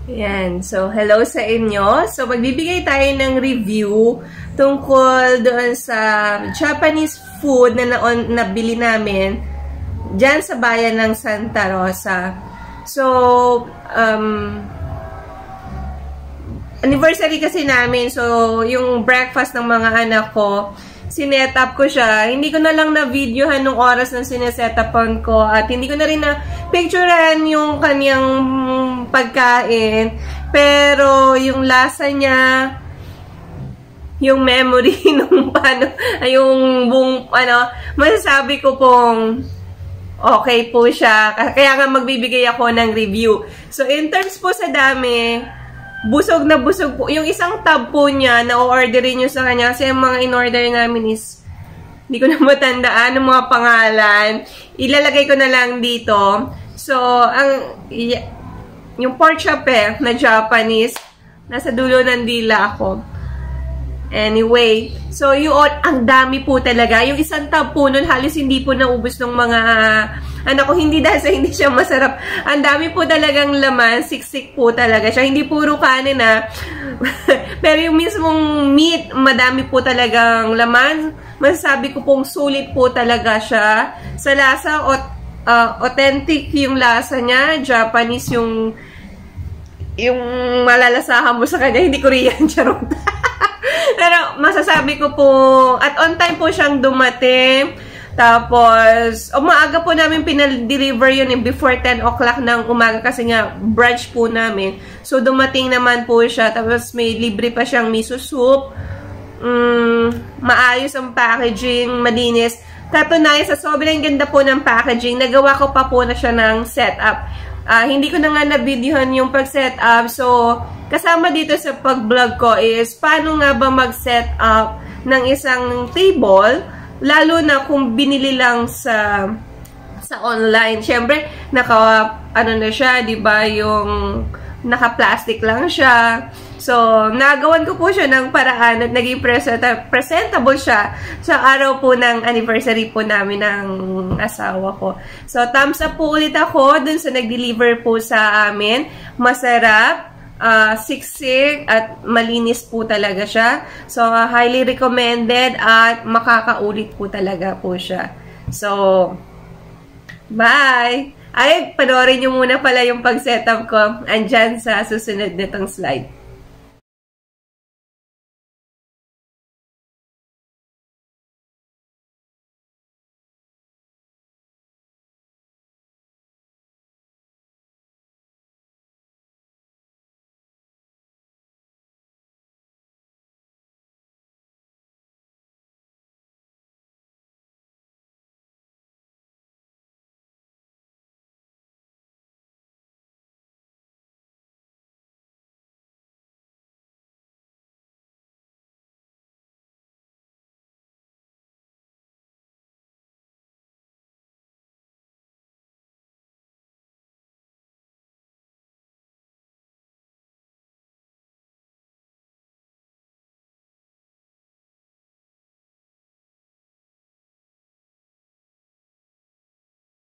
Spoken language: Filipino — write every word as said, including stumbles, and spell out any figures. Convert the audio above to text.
Yan. So, hello sa inyo. So, magbibigay tayo ng review tungkol doon sa Japanese food na naon, nabili namin dyan sa bayan ng Santa Rosa. So, um, anniversary kasi namin. So, yung breakfast ng mga anak ko, sinet up ko siya. Hindi ko na lang na-videohan nung oras na sinesetapan ko at hindi ko na rin na-picturean yung kanyang pagkain. Pero, yung lasa niya, yung memory nung paano, yung buong, ano, masasabi ko pong okay po siya. Kaya nga magbibigay ako ng review. So, in terms po sa dami, busog na busog po. Yung isang tab po niya, na-orderin nyo sa kanya. Kasi yung mga in-order namin is, hindi ko na matandaan ng mga pangalan. Ilalagay ko na lang dito. So, ang, yung pork chop eh, na Japanese, nasa dulo ng dila ako. Anyway, so yun, ang dami po talaga. Yung isang tab po nun, halos hindi po naubos ng mga anak ko, hindi dahil sa hindi siya masarap. Ang dami po talagang laman, siksik po talaga siya. Hindi puro kanin na. Pero yung mismong meat, madami po talagang laman. Masasabi ko pong sulit po talaga siya. Sa lasa, uh, authentic yung lasa niya. Japanese yung yung malalasahan mo sa kanya. Hindi Korean, charot. Pero masasabi ko po, at on time po siyang dumating. Tapos, umaaga po namin pinal-deliver yun eh, before ten o'clock ng umaga kasi nga brunch po namin. So, dumating naman po siya. Tapos, may libre pa siyang miso soup. Mm, maayos ang packaging, malinis. Katunayan, sa sobrang ganda po ng packaging, nagawa ko pa po na siya ng setup. Uh, hindi ko na nga na-videohan yung pag-setup. So, kasama dito sa pag-vlog ko is paano nga ba mag-setup ng isang table, lalo na kung binili lang sa sa online. Siyempre, naka, ano na siya, di ba, yung naka-plastic lang siya. So, nagawan ko po siya ng paraan at naging presenta presentable siya sa araw po ng anniversary po namin ng asawa ko. So, thumbs up po ulit ako dun sa nag-deliver po sa amin. Masarap, uh, siksik, at malinis po talaga siya. So, uh, highly recommended at makakaulit po talaga po siya. So, bye! Ay, panoorin nyo muna pala yung pag-setup ko andyan sa susunod nitong slide.